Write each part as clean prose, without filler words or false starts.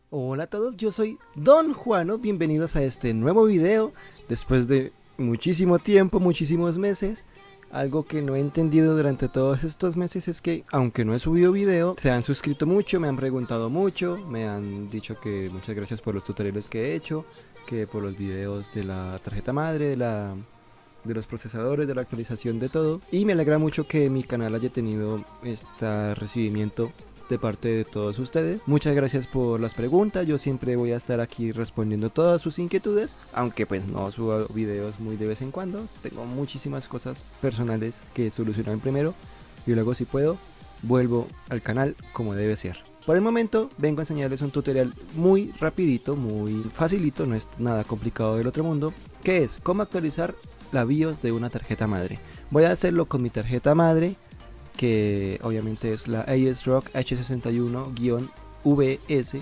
Hola a todos, yo soy Don Juano, bienvenidos a este nuevo video. Después de muchísimo tiempo, muchísimos meses, algo que no he entendido durante todos estos meses es que, aunque no he subido video, se han suscrito mucho, me han preguntado mucho, me han dicho que muchas gracias por los tutoriales que he hecho, que por los videos de la tarjeta madre, de los procesadores, de la actualización de todo. Y me alegra mucho que mi canal haya tenido este recibimiento de parte de todos ustedes. Muchas gracias por las preguntas, yo siempre voy a estar aquí respondiendo todas sus inquietudes, aunque pues no subo videos muy de vez en cuando. Tengo muchísimas cosas personales que solucionar primero y luego, si puedo, vuelvo al canal como debe ser. Por el momento vengo a enseñarles un tutorial muy rapidito, muy facilito, no es nada complicado del otro mundo, que es cómo actualizar la BIOS de una tarjeta madre. Voy a hacerlo con mi tarjeta madre, que obviamente es la ASRock H61-VS,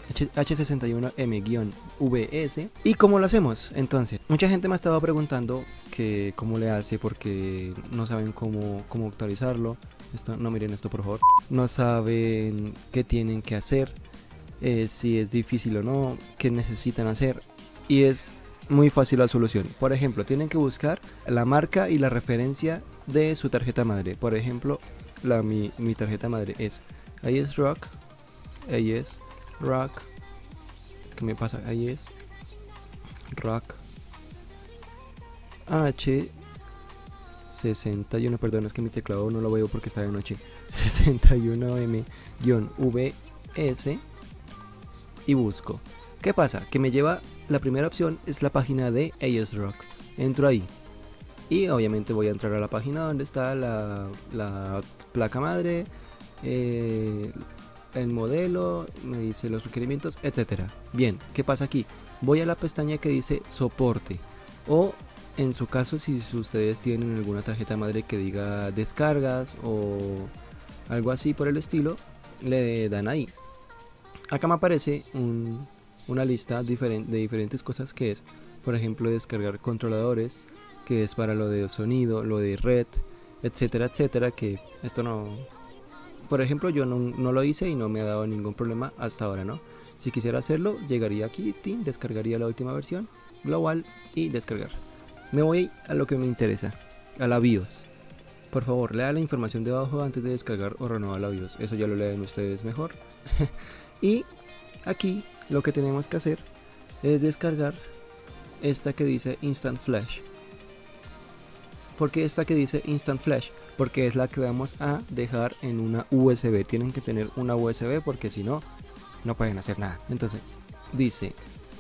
H61M-VS. ¿Y cómo lo hacemos? Entonces, mucha gente me ha estado preguntando que cómo le hace, porque no saben cómo actualizarlo. No miren esto, por favor. No saben qué tienen que hacer, si es difícil o no, qué necesitan hacer. Y es muy fácil la solución. Por ejemplo, tienen que buscar la marca y la referencia de su tarjeta madre. Por ejemplo, mi tarjeta madre es ASRock. ¿Qué me pasa? ASRock H61, perdón, es que mi teclado no lo veo porque está de noche. 61M-VS y busco. ¿Qué pasa? Que me lleva, la primera opción es la página de ASRock. Entro ahí y obviamente voy a entrar a la página donde está la placa madre, el modelo, me dice los requerimientos, etcétera. Bien, ¿qué pasa aquí? Voy a la pestaña que dice soporte, o en su caso, si ustedes tienen alguna tarjeta madre que diga descargas o algo así por el estilo, le dan ahí. Acá me aparece una lista de diferentes cosas, que es, por ejemplo, descargar controladores, que es para lo de sonido, lo de red, etcétera, etcétera, que esto no, por ejemplo, yo no lo hice y no me ha dado ningún problema hasta ahora, ¿no? Si quisiera hacerlo, llegaría aquí, descargaría la última versión global y descargar. Me voy a lo que me interesa, a la BIOS. Por favor, lea la información de abajo antes de descargar o renovar la BIOS, eso ya lo leen ustedes mejor. Y aquí lo que tenemos que hacer es descargar esta que dice Instant Flash. ¿Por qué esta que dice Instant Flash? Porque es la que vamos a dejar en una USB. Tienen que tener una USB porque si no, no pueden hacer nada. Entonces, dice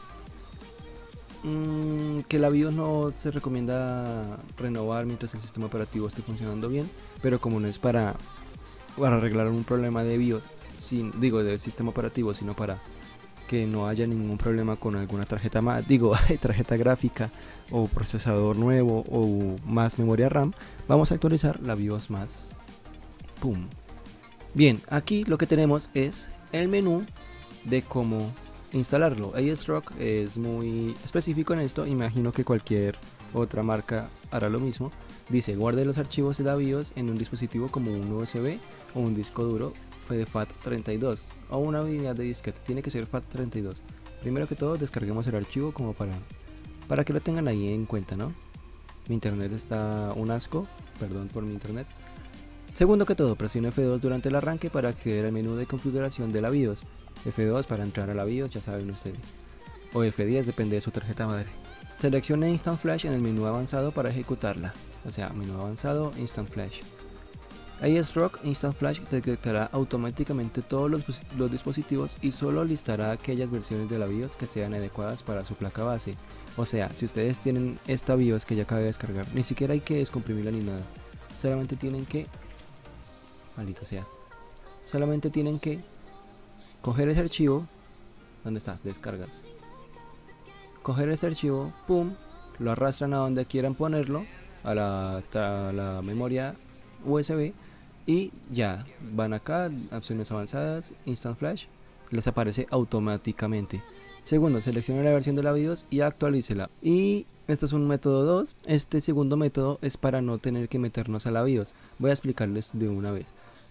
que la BIOS no se recomienda renovar mientras el sistema operativo esté funcionando bien, pero como no es para arreglar un problema de BIOS, del sistema operativo, sino para que no haya ningún problema con alguna tarjeta tarjeta gráfica o procesador nuevo o más memoria RAM, vamos a actualizar la BIOS más. ¡Pum! Bien, aquí lo que tenemos es el menú de cómo instalarlo. ASRock es muy específico en esto, imagino que cualquier otra marca hará lo mismo. Dice: guarde los archivos de la BIOS en un dispositivo como un USB o un disco duro de FAT32 o una unidad de disquete. Tiene que ser FAT32. Primero que todo, descarguemos el archivo como para que lo tengan ahí en cuenta, ¿no? Mi internet está un asco, perdón por mi internet. Segundo que todo, presione F2 durante el arranque para acceder al menú de configuración de la BIOS. F2 para entrar a la BIOS, ya saben ustedes, o F10, depende de su tarjeta madre. Seleccione Instant Flash en el menú avanzado para ejecutarla, o sea, menú avanzado, Instant Flash. ASRock Instant Flash detectará automáticamente todos los dispositivos y solo listará aquellas versiones de la BIOS que sean adecuadas para su placa base. O sea, si ustedes tienen esta BIOS que ya acabé de descargar, ni siquiera hay que descomprimirla ni nada. Solamente tienen que, maldita sea, solamente tienen que coger ese archivo, ¿dónde está? Descargas. Coger este archivo, pum, lo arrastran a donde quieran ponerlo, a la memoria USB, y ya van acá, opciones avanzadas, Instant Flash, les aparece automáticamente. Segundo, seleccione la versión de la BIOS y actualícela. Y este es un método 2. Este segundo método es para no tener que meternos a la BIOS. Voy a explicarles de una vez.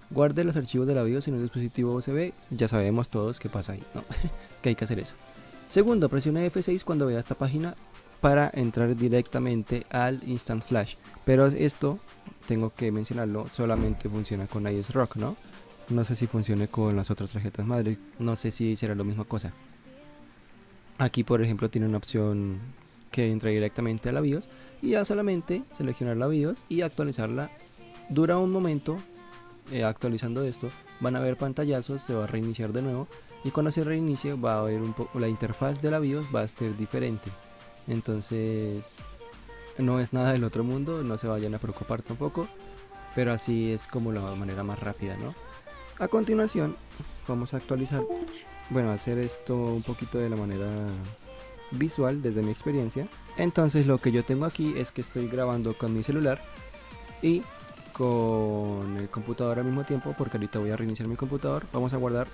Guarde los archivos de la BIOS en un dispositivo USB. Ya sabemos todos qué pasa ahí, ¿no? Que hay que hacer eso. Segundo, presione F6 cuando vea esta página para entrar directamente al Instant Flash. Pero esto, tengo que mencionarlo, solamente funciona con iOS Rock, ¿no? No sé si funcione con las otras tarjetas madre. No sé si será la misma cosa. Aquí, por ejemplo, tiene una opción que entra directamente a la BIOS. Y ya solamente seleccionar la BIOS y actualizarla. Dura un momento. Actualizando esto, van a ver pantallazos, se va a reiniciar de nuevo y cuando se reinicie va a ver la interfaz de la BIOS va a ser diferente. Entonces no es nada del otro mundo, no se vayan a preocupar tampoco, pero así es como la manera más rápida, ¿no? A continuación vamos a actualizar, bueno, hacer esto un poquito de la manera visual desde mi experiencia. Entonces lo que yo tengo aquí es que estoy grabando con mi celular y con el computador al mismo tiempo, porque ahorita voy a reiniciar mi computador. Vamos a guardar.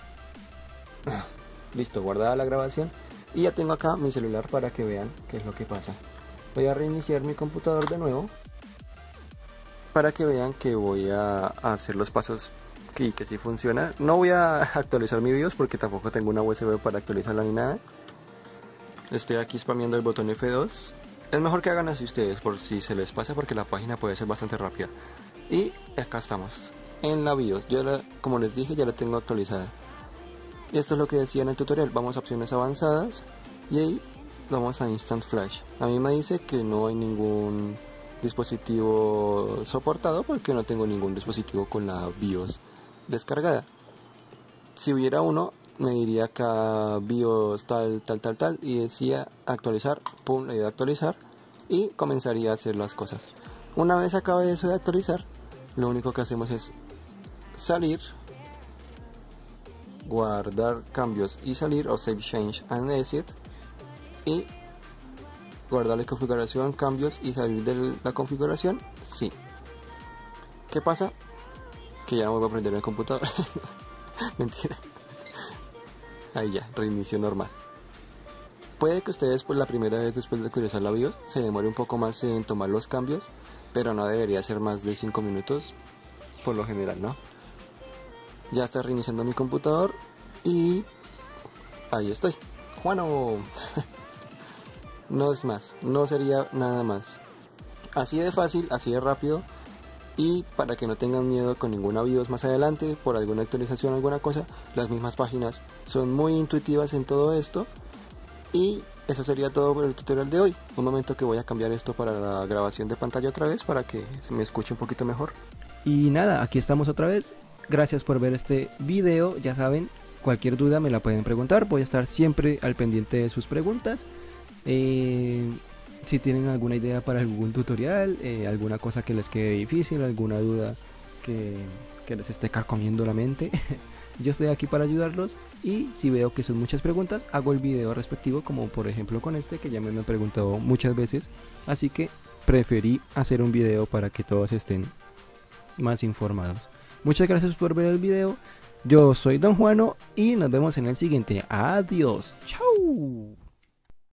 Listo, guardada la grabación. Y ya tengo acá mi celular para que vean qué es lo que pasa. Voy a reiniciar mi computador de nuevo para que vean que voy a hacer los pasos y que sí funciona. No voy a actualizar mi BIOS porque tampoco tengo una USB para actualizarla ni nada. Estoy aquí spameando el botón F2. Es mejor que hagan así ustedes por si se les pasa porque la página puede ser bastante rápida. Y acá estamos en la BIOS. Yo como les dije, ya la tengo actualizada. Y esto es lo que decía en el tutorial. Vamos a opciones avanzadas y ahí vamos a Instant Flash. A mí me dice que no hay ningún dispositivo soportado porque no tengo ningún dispositivo con la BIOS descargada. Si hubiera uno, me diría acá BIOS tal y decía actualizar, pum, le doy a actualizar y comenzaría a hacer las cosas. Una vez acabe eso de actualizar, lo único que hacemos es salir, guardar cambios y salir, o save change and exit, y guardar la configuración, cambios y salir de la configuración. Sí. ¿Qué pasa? Que ya me voy a prender el computador. Mentira. Ahí ya, reinicio normal. Puede que ustedes por la primera vez después de actualizar la BIOS se demore un poco más en tomar los cambios, pero no debería ser más de 5 minutos por lo general, ¿no? Ya está reiniciando mi computador y ahí estoy. Juano. No es más, no sería nada más. Así de fácil, así de rápido. Y para que no tengan miedo con ninguna BIOS más adelante, por alguna actualización, alguna cosa, las mismas páginas son muy intuitivas en todo esto. Y eso sería todo por el tutorial de hoy. Un momento que voy a cambiar esto para la grabación de pantalla otra vez, para que se me escuche un poquito mejor. Y nada, aquí estamos otra vez. Gracias por ver este video, ya saben, cualquier duda me la pueden preguntar. Voy a estar siempre al pendiente de sus preguntas. Si tienen alguna idea para algún tutorial, alguna cosa que les quede difícil, alguna duda que les esté carcomiendo la mente, yo estoy aquí para ayudarlos. Y si veo que son muchas preguntas, hago el video respectivo, como por ejemplo con este que ya me han preguntado muchas veces. Así que preferí hacer un video para que todos estén más informados. Muchas gracias por ver el video. Yo soy Don Juano y nos vemos en el siguiente. Adiós. Chau.